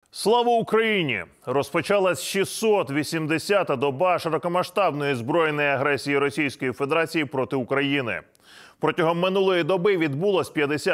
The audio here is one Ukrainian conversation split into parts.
Слава Україні! Розпочалась 680-та доба широкомасштабної збройної агресії Російської Федерації проти України. Протягом минулої доби відбулось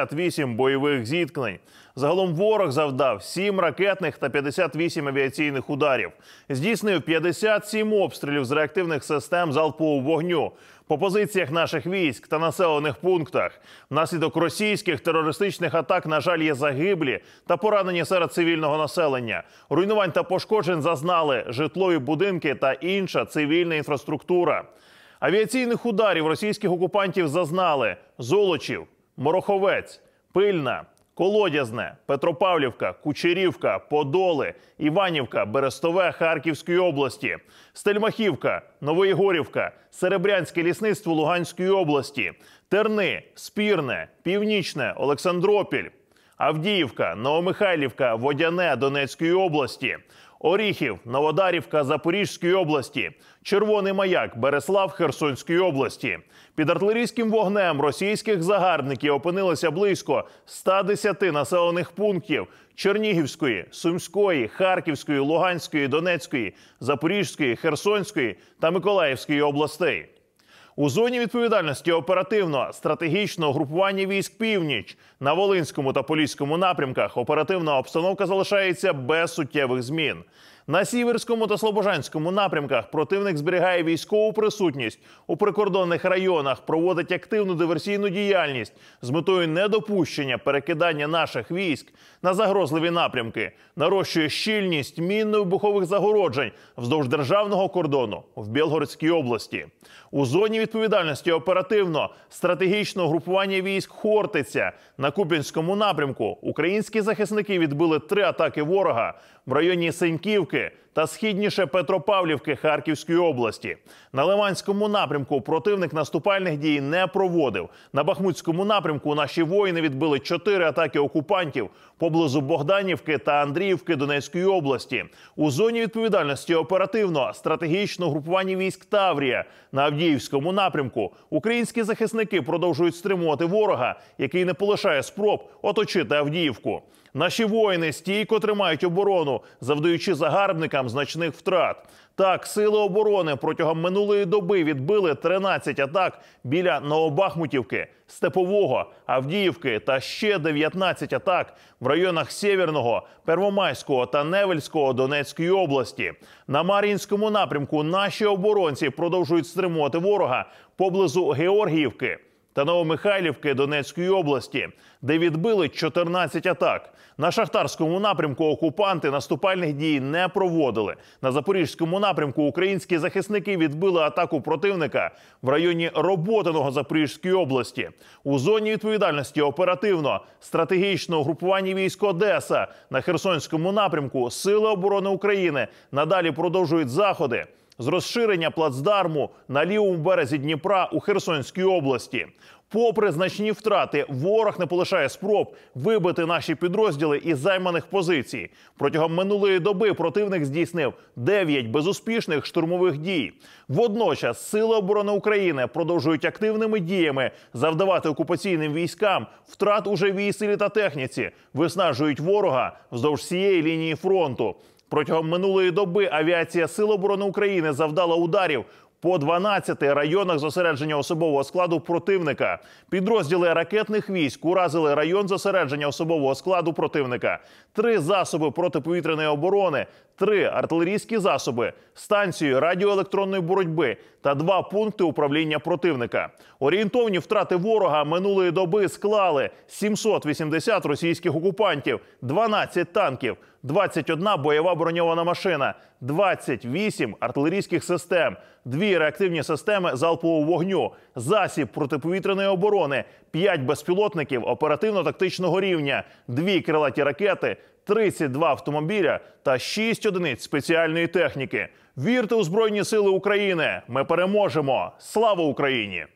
58 бойових зіткнень. Загалом ворог завдав 7 ракетних та 58 авіаційних ударів. Здійснив 57 обстрілів з реактивних систем залпового вогню по позиціях наших військ та населених пунктах. Внаслідок російських терористичних атак, на жаль, є загиблі та поранені серед цивільного населення. Руйнувань та пошкоджень зазнали житлові будинки та інша цивільна інфраструктура. Авіаційних ударів російських окупантів зазнали Золочів, Мороховець, Пильна, Колодязне, Петропавлівка, Кучерівка, Подоли, Іванівка, Берестове Харківської області, Стельмахівка, Новоєгорівка, Серебрянське лісництво Луганської області, Терни, Спірне, Північне, Олександропіль, Авдіївка, Новомихайлівка, Водяне Донецької області, Оріхів, Новодарівка Запорізької області, Червоний Маяк, Береслав Херсонської області. Під артилерійським вогнем російських загарбників опинилося близько 110 населених пунктів Чернігівської, Сумської, Харківської, Луганської, Донецької, Запорізької, Херсонської та Миколаївської областей. У зоні відповідальності оперативно-стратегічного групування військ «Північ» на Волинському та Поліському напрямках оперативна обстановка залишається без суттєвих змін. На Сіверському та Слобожанському напрямках противник зберігає військову присутність у прикордонних районах, проводить активну диверсійну діяльність з метою недопущення перекидання наших військ на загрозливі напрямки, нарощує щільність мінно-вибухових загороджень вздовж державного кордону в Білгородській області. У зоні відповідальності оперативно-стратегічного групування військ «Хортиця» на Куп'янському напрямку українські захисники відбили 3 атаки ворога в районі Сеньківки та східніше Петропавлівки Харківської області. На Лиманському напрямку противник наступальних дій не проводив. На Бахмутському напрямку наші воїни відбили 4 атаки окупантів поблизу Богданівки та Андріївки Донецької області. У зоні відповідальності оперативно-стратегічного групування військ «Таврія» на Авдіївському напрямку українські захисники продовжують стримувати ворога, який не полишає спроб оточити Авдіївку. Наші воїни стійко тримають оборону, завдаючи загарбникам значних втрат. Так, сили оборони протягом минулої доби відбили 13 атак біля Новобахмутівки, Степового, Авдіївки та ще 19 атак в районах Сєвєрного, Первомайського та Невельського Донецької області. На Мар'їнському напрямку наші оборонці продовжують стримувати ворога поблизу Георгіївки та Новомихайлівки Донецької області, де відбили 14 атак. На Шахтарському напрямку окупанти наступальних дій не проводили. На Запорізькому напрямку українські захисники відбили атаку противника в районі Роботиного Запорізької області. У зоні відповідальності оперативно-стратегічного групування військ «Одеса» на Херсонському напрямку Сили оборони України надалі продовжують заходи з розширення плацдарму на лівому березі Дніпра у Херсонській області. Попри значні втрати, ворог не полишає спроб вибити наші підрозділи із займаних позицій. Протягом минулої доби противник здійснив 9 безуспішних штурмових дій. Водночас Сили оборони України продовжують активними діями завдавати окупаційним військам втрат у живій силі та техніці, виснажують ворога вздовж всієї лінії фронту. Протягом минулої доби авіація Сил оборони України завдала ударів по 12 районах зосередження особового складу противника. Підрозділи ракетних військ уразили район зосередження особового складу противника, 3 засоби протиповітряної оборони, 3 артилерійські засоби, станцію радіоелектронної боротьби та 2 пункти управління противника. Орієнтовні втрати ворога минулої доби склали 780 російських окупантів, 12 танків, 21 бойова броньована машина, 28 артилерійських систем, 2 реактивні системи залпового вогню, засіб протиповітряної оборони, 5 безпілотників оперативно-тактичного рівня, 2 крилаті ракети, 32 автомобіля та 6 одиниць спеціальної техніки. Вірте у Збройні Сили України! Ми переможемо! Слава Україні!